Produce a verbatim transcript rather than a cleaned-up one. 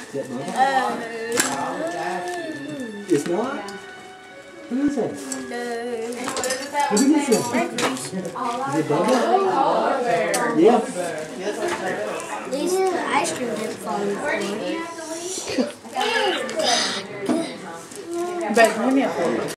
that Bubba? It's not? Who is it? Who is it? Is it Bubba? Yeah. At least the ice cream didn't fall on the floor. But give me a phone.